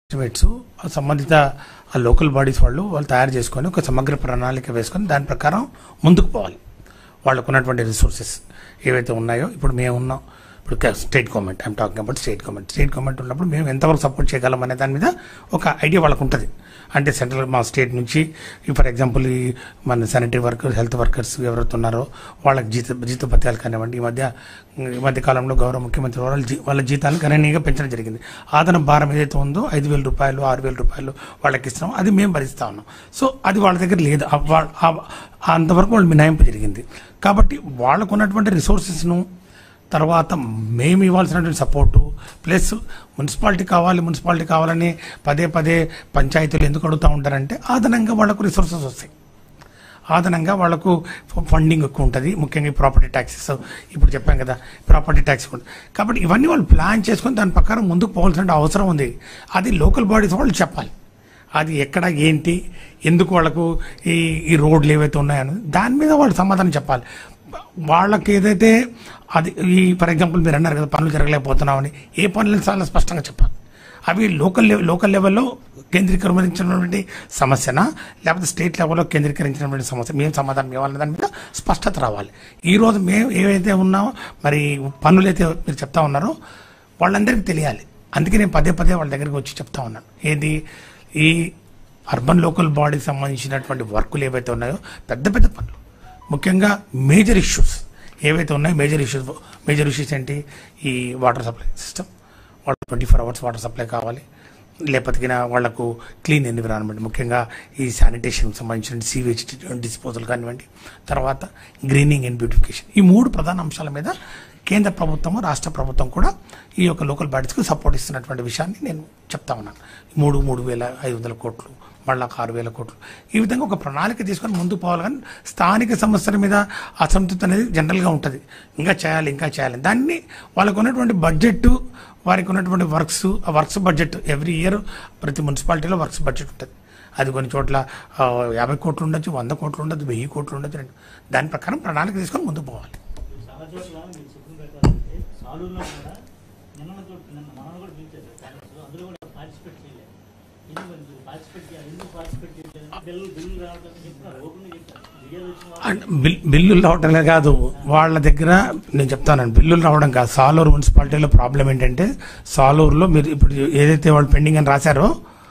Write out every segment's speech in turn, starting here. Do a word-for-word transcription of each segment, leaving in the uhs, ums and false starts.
Estimates సంబంధిత ఆ local bodies వాళ్ళు వాళ్ళు తయారు చేసుకొని ఒక సమగ్ర ప్రణాళిక వేసుకొని దాని ప్రకారం ముందుకు పోవాలి. వాళ్ళకు ఉన్నటువంటి రిసోర్సెస్ ఏవైతే ఉన్నాయో, ఇప్పుడు మేము ఉన్నాం, ఇప్పుడు state government, I'm talking about state government state government ఉన్నప్పుడు మేము ఎంతవరకు సపోర్ట్ చేయగలం అనే దాని మీద ఒక ఐడియా వాళ్ళకు ఉంటుంది. అంటే సెంట్రల్ మా స్టేట్ నుంచి ఫర్ ఎగ్జాంపుల్ ఈ మన శానిటరీ వర్కర్స్, హెల్త్ వర్కర్స్ ఎవరైతే ఉన్నారో వాళ్ళకి జీత జీత భత్యాలు కానివ్వండి, ఈ మధ్య ఈ మధ్య కాలంలో గౌరవ ముఖ్యమంత్రి వాళ్ళ జీ వాళ్ళ జీతాలను గణనీయంగా పెంచడం జరిగింది. ఆదన భారం ఏదైతే ఉందో ఐదు వేల రూపాయలు ఆరు వేల రూపాయలు వాళ్ళకి ఇస్తున్నాం, అది మేము భరిస్తూ ఉన్నాం. సో అది వాళ్ళ దగ్గర లేదు, అంతవరకు వాళ్ళు మినహాయింపు జరిగింది. కాబట్టి వాళ్ళకు ఉన్నటువంటి రిసోర్సెస్ను తర్వాత మేము ఇవ్వాల్సినటువంటి సపోర్టు ప్లస్ మున్సిపాలిటీ కావాలి మున్సిపాలిటీ కావాలని పదే పదే పంచాయతీలు ఎందుకు అడుగుతూ ఉంటారంటే అదనంగా వాళ్ళకు రిసోర్సెస్ వస్తాయి, అదనంగా వాళ్ళకు ఫండింగ్ ఎక్కువ ఉంటుంది. ముఖ్యంగా ప్రాపర్టీ ట్యాక్సెస్ ఇప్పుడు చెప్పాం కదా, ప్రాపర్టీ ట్యాక్స్ ఉంటుంది. కాబట్టి ఇవన్నీ వాళ్ళు ప్లాన్ చేసుకొని దాని ప్రకారం ముందుకు పోవాల్సిన అవసరం ఉంది. అది లోకల్ బాడీస్ వాళ్ళు చెప్పాలి, అది ఎక్కడ ఏంటి ఎందుకు వాళ్ళకు ఈ ఈ రోడ్లు ఏవైతే ఉన్నాయని దాని మీద వాళ్ళు సమాధానం చెప్పాలి. వాళ్ళకి ఏదైతే అది ఈ ఫర్ ఎగ్జాంపుల్ మీరు అన్నారు కదా పనులు జరగలేకపోతున్నామని, ఏ పనులను చాలా స్పష్టంగా చెప్పాలి. అవి లోకల్ లెవెల్ లోకల్ లెవెల్లో కేంద్రీకరించినటువంటి సమస్యనా లేకపోతే స్టేట్ లెవెల్లో కేంద్రీకరించినటువంటి సమస్య, మేము సమాధానం ఇవ్వాలనే దాని మీద స్పష్టత రావాలి. ఈరోజు మేము ఏవైతే ఉన్నామో మరి పనులు అయితే మీరు చెప్తా ఉన్నారో వాళ్ళందరికీ తెలియాలి. అందుకే నేను పదే పదే వాళ్ళ దగ్గరికి వచ్చి చెప్తా ఉన్నాను. ఏది ఈ అర్బన్ లోకల్ బాడీకి సంబంధించినటువంటి వర్కులు ఏవైతే ఉన్నాయో పెద్ద పెద్ద పనులు, ముఖ్యంగా మేజర్ ఇష్యూస్ ఏవైతే ఉన్నాయో మేజర్ ఇష్యూస్ మేజర్ ఇష్యూస్ ఏంటి, ఈ వాటర్ సప్లై సిస్టమ్, వాళ్ళకి twenty four hours water supply కావాలి, లేకపోతే వాళ్లకు క్లీన్ ఎన్విరాన్మెంట్, ముఖ్యంగా ఈ శానిటేషన్కి సంబంధించిన సీవేజ్ డిస్పోజల్ కానివ్వండి, తర్వాత గ్రీనింగ్ అండ్ బ్యూటిఫికేషన్, ఈ మూడు ప్రధాన అంశాల మీద కేంద్ర ప్రభుత్వము రాష్ట్ర ప్రభుత్వం కూడా ఈ యొక్క లోకల్ బాడీస్కి సపోర్ట్ ఇస్తున్నటువంటి విషయాన్ని నేను చెప్తా ఉన్నాను. మూడు మూడు వేల ఐదు వందల కోట్లు మళ్ళీ ఆరు వేల కోట్లు ఈ విధంగా ఒక ప్రణాళిక తీసుకొని ముందుకు పోవాలి. కానీ స్థానిక సమస్యల మీద అసంతృప్తి అనేది జనరల్గా ఉంటుంది, ఇంకా చేయాలి ఇంకా చేయాలి. దాన్ని వాళ్ళకు ఉన్నటువంటి బడ్జెట్, వారికి ఉన్నటువంటి వర్క్స్, ఆ వర్క్స్ బడ్జెట్ ఎవ్రీ ఇయర్ ప్రతి మున్సిపాలిటీలో వర్క్స్ బడ్జెట్ ఉంటుంది. అది కొన్ని చోట్ల యాభై కోట్లు ఉండొచ్చు, వంద కోట్లు ఉండొచ్చు, వెయ్యి కోట్లు ఉండొచ్చు. దాని ప్రకారం ప్రణాళిక తీసుకొని ముందుకు పోవాలి. బిల్లులు రావటమే కాదు వాళ్ళ దగ్గర, నేను చెప్తానండి బిల్లులు రావడం కాదు. సాలూరు మున్సిపాలిటీలో ప్రాబ్లం ఏంటంటే, సాలూరులో మీరు ఇప్పుడు ఏదైతే వాళ్ళు పెండింగ్ అని రాశారో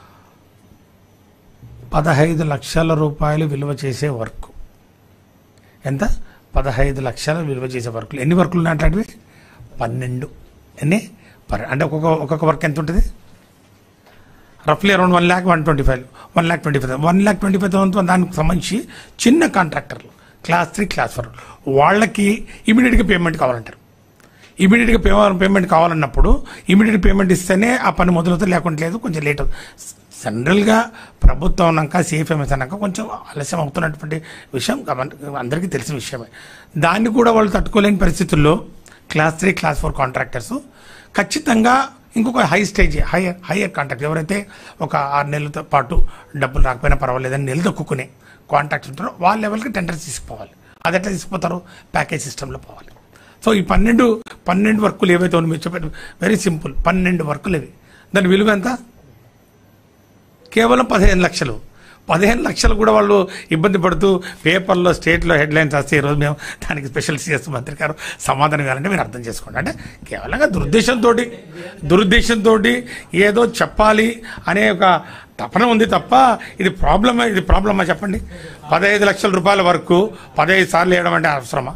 పదహైదు లక్షల రూపాయలు విలువ చేసే వర్క్, ఎంత పదహైదు లక్షల విలువ చేసే వర్కులు, ఎన్ని వర్కులు ఉన్నాయంటే పన్నెండు, ఎన్ని పర్ అంటే ఒక్కొక్క ఒక్కొక్క వర్క్ ఎంత ఉంటుంది, రఫ్లీ around one lakh one twenty five one lakh twenty five one lakh twenty five thousand దానికి సంబంధించి చిన్న కాంట్రాక్టర్లు క్లాస్ త్రీ క్లాస్ ఫోర్ వాళ్ళకి ఇమీడియట్గా పేమెంట్ కావాలంటారు. ఇమీడియట్గా పే పేమెంట్ కావాలన్నప్పుడు ఇమీడియట్ పేమెంట్ ఇస్తేనే ఆ పని మొదలవుతుంది, లేకుంటే లేదు, కొంచెం లేట్ అవుతుంది. జనరల్గా ప్రభుత్వం అన్నాక సిఎఫ్ఎంఎస్ అన్నాక కొంచెం ఆలస్యం అవుతున్నటువంటి విషయం అందరికీ తెలిసిన విషయమే. దాన్ని కూడా వాళ్ళు తట్టుకోలేని పరిస్థితుల్లో class three class four contractors ఖచ్చితంగా ఇంకొక high stage higher higher contract ఎవరైతే ఒక ఆరు నెలలతో పాటు డబ్బులు రాకపోయినా పర్వాలేదని నిలదొక్కునే కాంట్రాక్ట్స్ ఉంటారో వాళ్ళ లెవెల్కి టెండర్స్ తీసుకుపోవాలి. అది ఎట్లా తీసుకుపోతారు, ప్యాకేజ్ సిస్టంలో పోవాలి. సో ఈ పన్నెండు పన్నెండు వర్కులు ఏవైతే ఉన్నాయి మీరు చెప్పారు, వెరీ సింపుల్, పన్నెండు వర్కులు ఇవి. దాని విలువ ఎంత, కేవలం పదిహేను లక్షలు. పదిహేను లక్షలు కూడా వాళ్ళు ఇబ్బంది పడుతూ పేపర్లో స్టేట్లో హెడ్లైన్స్ వస్తే ఈరోజు మేము దానికి స్పెషల్ సిఎస్ మంత్రి గారు సమాధానం ఇవ్వాలంటే మీరు అర్థం చేసుకోండి. అంటే కేవలంగా దురుద్దేశంతో దురుద్దేశంతో ఏదో చెప్పాలి అనే ఒక తపన ఉంది తప్ప ఇది ప్రాబ్లమా ఇది ప్రాబ్లమా చెప్పండి. పదహైదు లక్షల రూపాయల వరకు పదహైదు సార్లు వేయడం అంటే అవసరమా?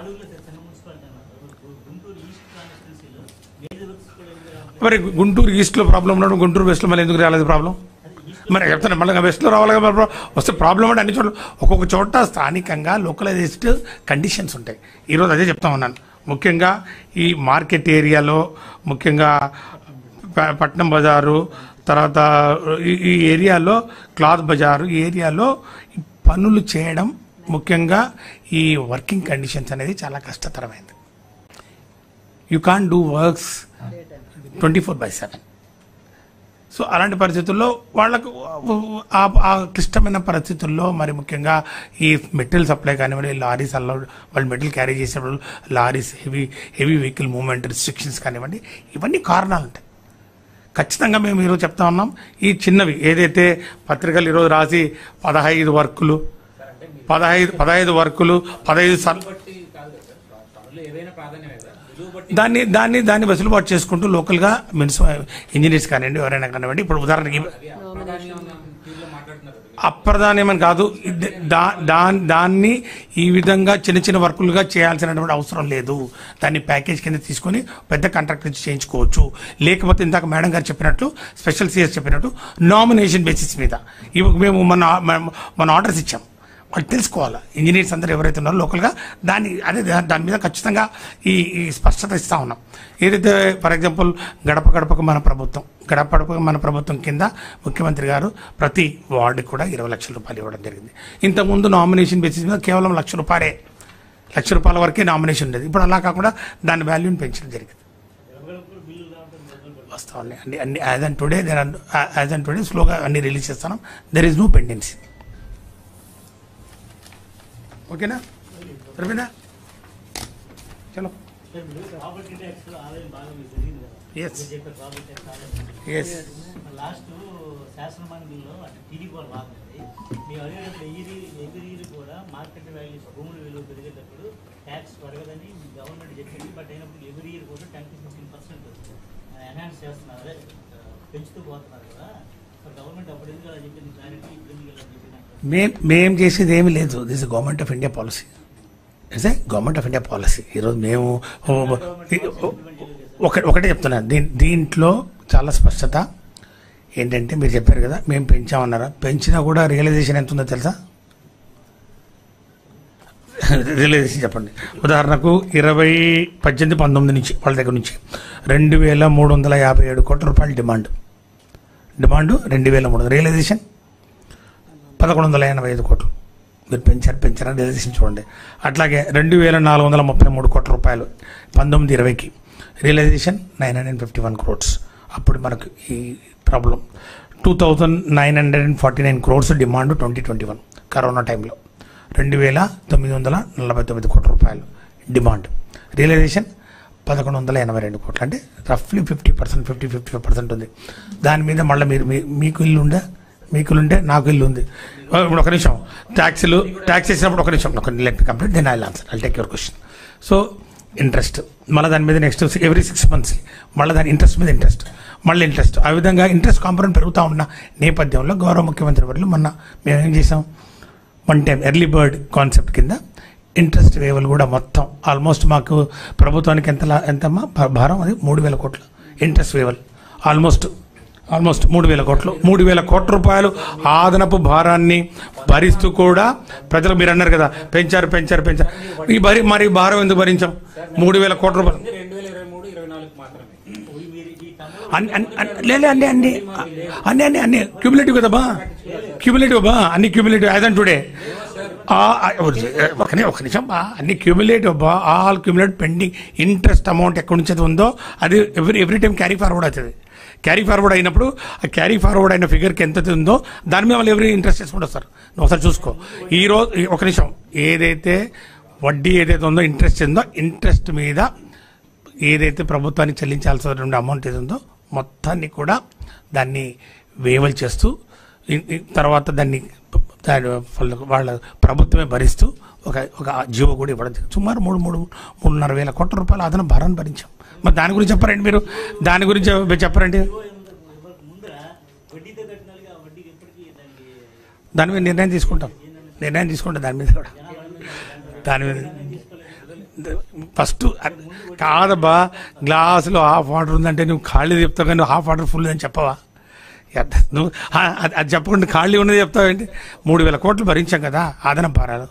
మరి గుంటూరు ఈస్ట్లో ప్రాబ్లం ఉన్నప్పుడు గుంటూరు వెస్ట్లో మళ్ళీ ఎందుకు రాలేదు ప్రాబ్లం? మరి చెప్తాను మళ్ళీ వెస్ట్లో రావాలి కదా, వస్తే ప్రాబ్లం అంటే అన్ని చోట్ల ఒక్కొక్క చోట స్థానికంగా లోకలైజ్డ్ కండిషన్స్ ఉంటాయి. ఈరోజు అదే చెప్తా ఉన్నాను. ముఖ్యంగా ఈ మార్కెట్ ఏరియాలో, ముఖ్యంగా పట్నం బజారు, తర్వాత ఈ ఏరియాలో క్లాత్ బజారు ఈ ఏరియాలో పనులు చేయడం, ముఖ్యంగా ఈ వర్కింగ్ కండిషన్స్ అనేది చాలా కష్టతరమైంది. You can't do works twenty four by seven. So అలాంటి పరిస్థితుల్లో వాళ్ళకు ఆ క్లిష్టమైన పరిస్థితుల్లో మరి ముఖ్యంగా ఈ మెటీరియల్ సప్లై కానివ్వండి, లారీస్ అలా వాళ్ళు మెటీరియల్ క్యారీ చేసేటప్పుడు lorries heavy heavy vehicle movement restrictions కానివ్వండి, ఇవన్నీ కారణాలు ఉంటాయి. ఖచ్చితంగా మేము ఈరోజు చెప్తా ఉన్నాం. ఈ చిన్నవి ఏదైతే పత్రికలు ఈరోజు రాసి పదహైదు వర్కులు పదహైదు పదహైదు వర్కులు పదహైదు సార్లు దాన్ని దాన్ని దాన్ని వెసులుబాటు చేసుకుంటూ లోకల్గా మున్సిపల్ ఇంజనీర్స్ కానివ్వండి ఎవరైనా కానివ్వండి. ఇప్పుడు ఉదాహరణకి అప్రధానమని కాదు, దా దాన్ని ఈ విధంగా చిన్న చిన్న వర్కులుగా చేయాల్సినటువంటి అవసరం లేదు. దాన్ని ప్యాకేజ్ కింద తీసుకొని పెద్ద కాంట్రాక్ట్ నుంచి చేయించుకోవచ్చు. లేకపోతే ఇందాక మేడం గారు చెప్పినట్లు స్పెషల్ సిఎస్ చెప్పినట్టు నామినేషన్ బేసిస్ మీద ఇవి మేము మన మన ఆర్డర్స్ ఇచ్చాం. వాళ్ళు తెలుసుకోవాలి ఇంజనీర్స్ అందరూ ఎవరైతే ఉన్నారో లోకల్గా దాన్ని అదే దాని మీద ఖచ్చితంగా ఈ ఈ స్పష్టత ఇస్తూ ఉన్నాం. ఏదైతే ఫర్ ఎగ్జాంపుల్ గడప గడపకు మన ప్రభుత్వం గడప గడపకు మన ప్రభుత్వం కింద ముఖ్యమంత్రి గారు ప్రతి వార్డుకి కూడా ఇరవై లక్షల రూపాయలు ఇవ్వడం జరిగింది. ఇంతకుముందు నామినేషన్ బేసిస్ మీద కేవలం లక్ష రూపాయలే లక్ష రూపాయల వరకే నామినేషన్ ఉండేది. ఇప్పుడు అలా కాకుండా దాని వాల్యూని పెంచడం జరిగింది. వస్తామండి అన్ని అన్ని as and today there as and today స్లోగా అన్ని రిలీజ్ చేస్తున్నాం. There is no pendency. ఓకేనా రవీనా చలో. ఎస్ ఎస్ లాస్ట్ శాసనమండలిలో అంటే టీడీపీ వాళ్ళు బాగుంది. మేము అడిగినప్పుడు ఎగిరి ఎగిరి కూడా మార్కెట్ వాల్యూస్ భూముల విలువ పెరిగేటప్పుడు ట్యాక్స్ పెరగదని గవర్నమెంట్ చెప్పింది. బట్ అయినప్పుడు ఎవ్రీ ఇయర్ కూడా ten to fifteen percent enhance చేస్తున్నారు, అదే పెంచుతూ పోతున్నారు కదా. గవర్నమెంట్ అప్పుడు ఎందుకు అలా చెప్పింది క్లారిటీ ఇప్పుడు ఎందుకు ఇలా చెప్పింది? మేం మేం చేసేది ఏమీ లేదు. This is government of India policy. It's a government of India policy. ఈరోజు మేము ఒక ఒకటే చెప్తున్నాను, దీ దీంట్లో చాలా స్పష్టత ఏంటంటే మీరు చెప్పారు కదా మేము పెంచామన్నారా, పెంచినా కూడా రియలైజేషన్ ఎంత ఉందో తెలుసా? రియలైజేషన్ చెప్పండి. ఉదాహరణకు ఇరవై పద్దెనిమిది పంతొమ్మిది నుంచి వాళ్ళ దగ్గర నుంచి రెండు వేల మూడు వందల యాభై ఏడు కోట్ల రూపాయలు డిమాండ్ డిమాండ్ రెండు వేల మూడు రియలైజేషన్ పదకొండు వందల ఎనభై ఐదు కోట్లు. మీరు పెంచారు పెంచారని రియలైజేషన్ చూడండి. అట్లాగే రెండు వేల నాలుగు వందల ముప్పై మూడు కోట్ల రూపాయలు పంతొమ్మిది ఇరవైకి realisation nine hundred fifty one crores. అప్పుడు మనకు ఈ problem two thousand nine hundred and forty nine crores demand twenty twenty one corona టైంలో రెండు వేల తొమ్మిది వందల నలభై తొమ్మిది కోట్ల రూపాయలు డిమాండ్. రియలైజేషన్ పదకొండు వందల ఎనభై రెండు కోట్లు. అంటే రఫ్లీ fifty percent fifty fifty five percent ఉంది. దాని మీద మళ్ళీ మీరు మీకు ఇల్లు ఉండే మీకు ఇల్లు ఉంటే నాకు ఇల్లు ఉంది. ఇప్పుడు ఒక నిమిషం ట్యాక్సీలు ట్యాక్స్ చేసినప్పుడు ఒక నిమిషం ఒక let me complete then I will answer I take your question. So interest మళ్ళీ దాని మీద నెక్స్ట్ ఎవ్రీ సిక్స్ మంత్స్ మళ్ళీ దాని ఇంట్రెస్ట్ మీద ఇంట్రెస్ట్ మళ్ళీ ఇంట్రెస్ట్ ఆ విధంగా ఇంట్రెస్ట్ కాంపౌండ్ పెరుగుతూ ఉన్న నేపథ్యంలో గౌరవ ముఖ్యమంత్రి వర్యులు మొన్న మేము ఏం చేసాం, one time early bird concept కింద ఇంట్రెస్ట్ వేవల్ కూడా మొత్తం ఆల్మోస్ట్ మాకు ప్రభుత్వానికి ఎంత ఎంతమ్మా భారం అది మూడు వేల కోట్ల ఇంట్రెస్ట్ వేవల్ ఆల్మోస్ట్ ఆల్మోస్ట్ మూడు వేల కోట్లు మూడు వేల కోట్ల రూపాయలు ఆదనపు భారాన్ని భరిస్తూ కూడా ప్రజలు మీరు అన్నారు కదా పెంచారు పెంచారు పెంచారు ఈ భరి మరి భారం ఎందుకు భరించాం? మూడు వేల కోట్ల రూపాయలు లేలే అన్ని అన్ని అన్ని అన్ని అన్ని క్యూములేటివ్ కదబ్బా క్యూములేటివ్ బా అన్ని క్యూములేటివ్ యాజ్ అండ్ టుడే ఒక ఒక నిమిషం బా అన్ని క్యూములేటివ్ బా all cumulative pending interest amount ఎక్కడి నుంచి ఉందో అది every every time carry forward అవుతుంది. క్యారీ ఫార్వర్డ్ అయినప్పుడు ఆ క్యారీ ఫార్వర్డ్ అయిన ఫిగర్కి ఎంత ఉందో దాని మీద వాళ్ళు ఎవరి ఇంట్రెస్ట్ చేసుకుంటూ వస్తారు. నువ్వు ఒకసారి చూసుకో. ఈరోజు ఒక నిమిషం ఏదైతే వడ్డీ ఏదైతే ఉందో ఇంట్రెస్ట్ ఉందో ఇంట్రెస్ట్ మీద ఏదైతే ప్రభుత్వానికి చెల్లించాల్సిన అమౌంట్ ఏది ఉందో మొత్తాన్ని కూడా దాన్ని వేవల్ చేస్తూ తర్వాత దాన్ని వాళ్ళ ప్రభుత్వమే భరిస్తూ ఒక ఒక జీవో కూడా ఇవ్వడం సుమారు మూడు మూడు మూడున్నర వేల కోట్ల రూపాయల అదన భారాన్ని భరించాం. మరి దాని గురించి చెప్పారండి మీరు దాని గురించి చెప్పారండి దాని మీద నిర్ణయం తీసుకుంటాం నిర్ణయం తీసుకుంటాం దాని మీద కూడా దాని మీద ఫస్ట్ కాదబ్బా గ్లాసులో హాఫ్ వాటర్ ఉందంటే నువ్వు ఖాళీ చెప్తావు కానీ హాఫ్ వాటర్ ఫుల్ అని చెప్పవా? నువ్వు అది చెప్పకుండా ఖాళీ ఉన్నది చెప్తావేంటి? మూడు వేల కోట్లు భరించాం కదా ఆదన భారాలు.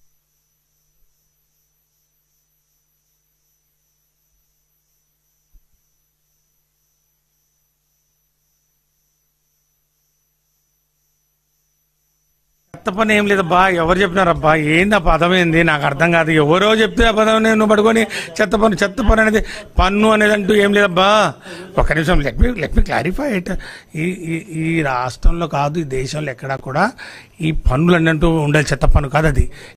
చెత్త పని ఏం లేదబ్బా ఎవరు చెప్పినారబ్బా ఏంది ఆ పదం ఏంది నాకు అర్థం కాదు. ఎవరో చెప్తే ఆ పదం నేను పడుకొని చెత్త పన్ను చెత్త పన్ను అనేది పన్ను అనేది అంటూ ఏం లేదబ్బా. ఒక నిమిషం let me let me clarify it. ఈ ఈ రాష్ట్రంలో కాదు ఈ దేశంలో ఎక్కడా కూడా ఈ పన్నులు అన్నట్టు ఉండాలి చెత్త పన్ను కాదు అది.